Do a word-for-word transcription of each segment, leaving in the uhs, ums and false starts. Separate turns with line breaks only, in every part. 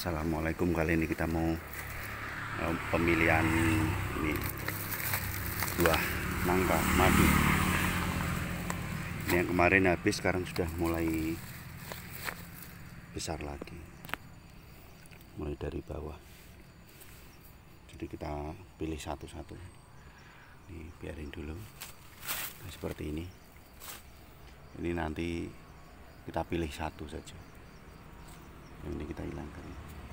Assalamualaikum. Kali ini kita mau uh, pemilihan ini buah nangka madu. Ini yang kemarin habis, sekarang sudah mulai besar lagi, mulai dari bawah. Jadi kita pilih satu-satu. Ini biarin dulu. Nah, seperti ini. Ini nanti kita pilih satu saja. Yang ini kita hilangkan.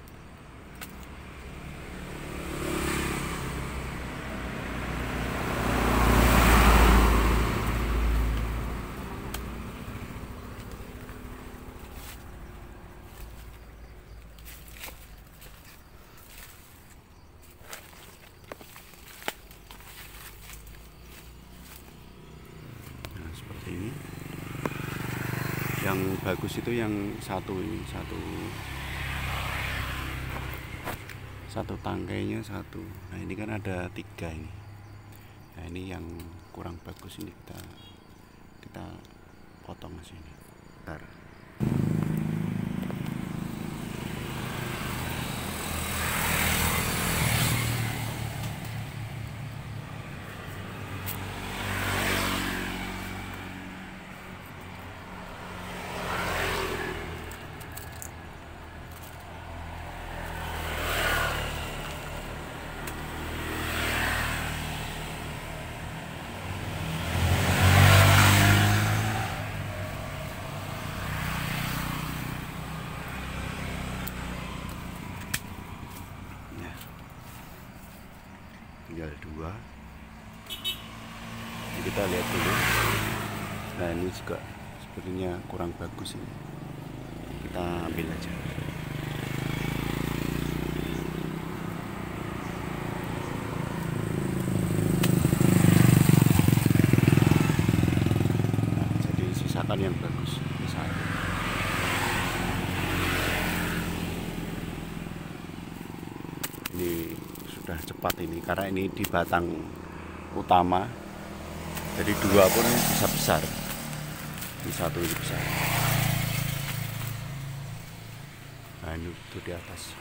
Nah, seperti ini. Yang bagus itu yang satu ini, satu satu tangkainya satu. Nah, ini kan ada tiga ini. Nah, ini yang kurang bagus, ini kita kita potong ke sini. Bentar. Tinggal dua. Ini kita lihat dulu. Nah, ini juga sepertinya kurang bagus ini. Kita ambil aja. Nah, jadi sisakan yang bagus. Ini satu. Ini sudah cepat ini karena ini di batang utama, jadi dua pun bisa besar. Ini satu ini besar. Nah, ini itu di atas.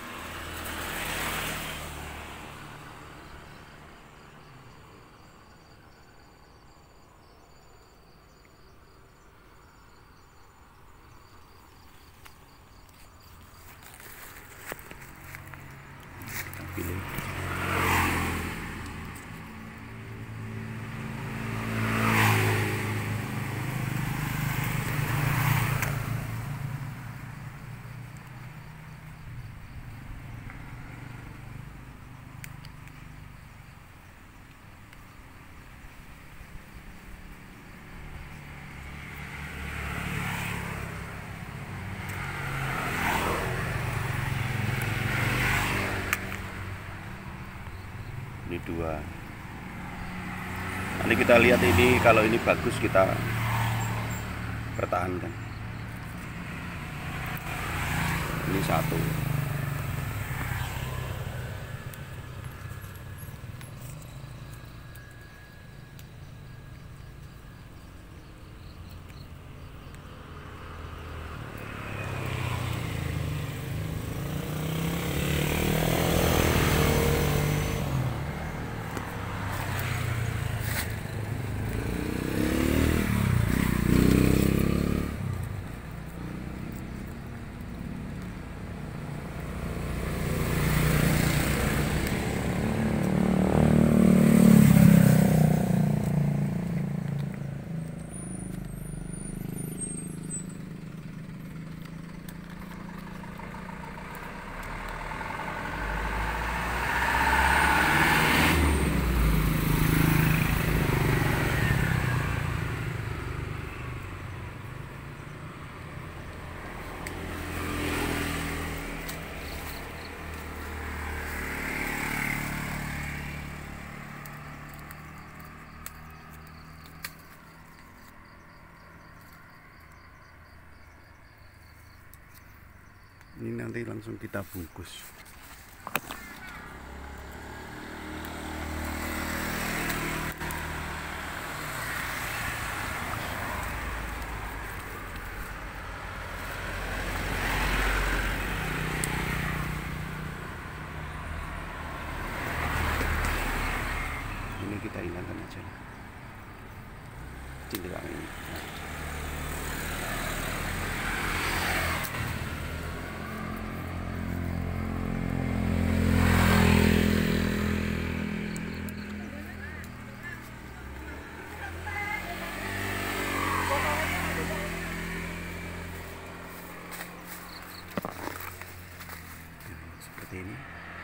Kita pilih. Ini dua. Nanti kita lihat ini, kalau ini bagus kita pertahankan. Ini satu. Ini nanti langsung kita bungkus. ini kita hilangkan aja cindera ini. Seperti ini.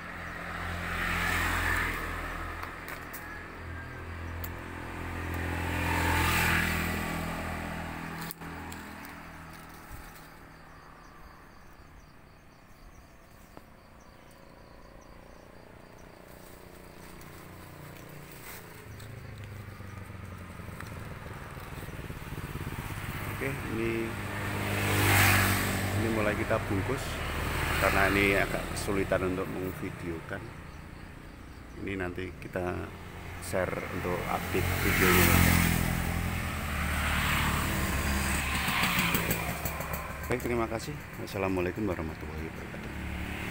Oke, ini ini mulai kita bungkus karena ini agak kesulitan untuk mengvideokan. Ini nanti kita share untuk update videonya. Baik, terima kasih. Wassalamualaikum warahmatullahi wabarakatuh.